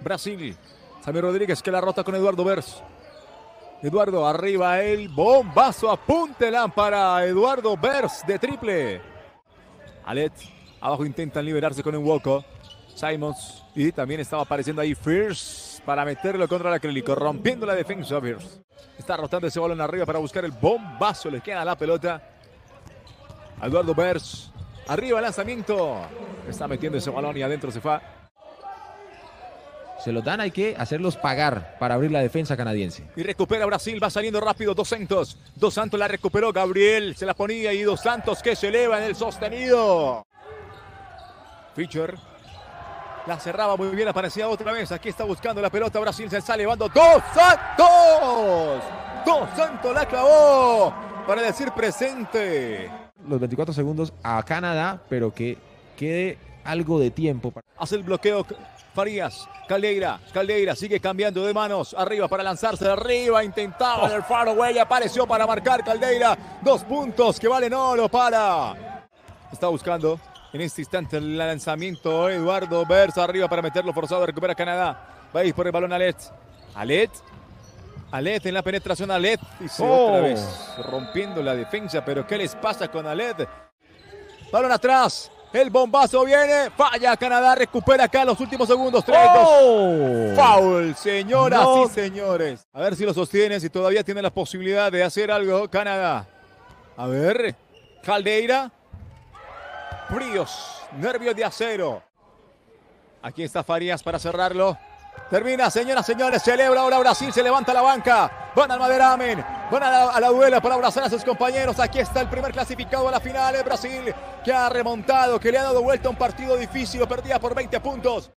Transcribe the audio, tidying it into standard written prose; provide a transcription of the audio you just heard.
Brasil. Samir Rodríguez que la rota con Eduardo Bers. Eduardo arriba, el bombazo, apúntela para Eduardo Bers de triple. Alet, abajo intentan liberarse con un Nwoko. Simons, y también estaba apareciendo ahí Fierce para meterlo contra el acrílico, rompiendo la defensa. Fierce está rotando ese balón arriba para buscar el bombazo, le queda la pelota. Eduardo Bers, arriba el lanzamiento, está metiendo ese balón y adentro se va. Se los dan, hay que hacerlos pagar para abrir la defensa canadiense. Y recupera Brasil, va saliendo rápido Dos Santos. Dos Santos la recuperó, Gabriel se la ponía y Dos Santos que se eleva en el sostenido. Fischer la cerraba muy bien, aparecía otra vez. Aquí está buscando la pelota, Brasil se está elevando. ¡Dos Santos! ¡Dos Santos la clavó! Para decir presente. Los 24 segundos a Canadá, pero que quede algo de tiempo. Hace el bloqueo Farías, Caldeira sigue cambiando de manos, arriba para lanzarse, arriba, intentaba el faraway, apareció para marcar Caldeira, 2 puntos que valen oro para. Está buscando en este instante el lanzamiento Eduardo Bers, arriba para meterlo forzado, recupera Canadá, va a ir por el balón Alet en la penetración, Alet, y otra vez rompiendo la defensa, pero ¿qué les pasa con Alet? Balón atrás. El bombazo viene, falla Canadá, recupera acá los últimos segundos. 3, 2, foul, señoras y señores. A ver si lo sostiene, si todavía tiene la posibilidad de hacer algo Canadá. A ver, Caldeira. Fríos, nervios de acero. Aquí está Farías para cerrarlo. Termina, señoras y señores, celebra ahora Brasil, se levanta la banca. Van al maderamen, van a la duela para abrazar a sus compañeros. Aquí está el primer clasificado a la final, Brasil, que ha remontado, que le ha dado vuelta a un partido difícil, lo perdía por 20 puntos.